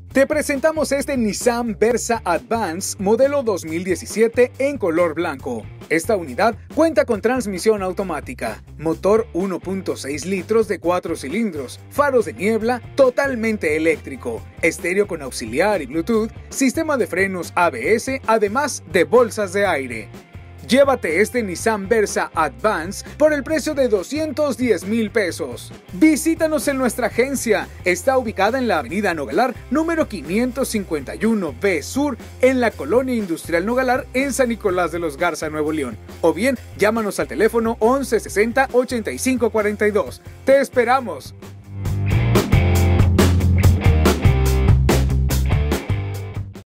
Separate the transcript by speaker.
Speaker 1: Te presentamos este Nissan Versa Advance modelo 2017 en color blanco. Esta unidad cuenta con transmisión automática, motor 1.6 litros de 4 cilindros, faros de niebla, totalmente eléctrico, estéreo con auxiliar y Bluetooth, sistema de frenos ABS, además de bolsas de aire. Llévate este Nissan Versa Advance por el precio de 210,000 pesos. Visítanos en nuestra agencia. Está ubicada en la avenida Nogalar, número 551B Sur, en la Colonia Industrial Nogalar, en San Nicolás de los Garza, Nuevo León. O bien, llámanos al teléfono 1160-8542. ¡Te esperamos!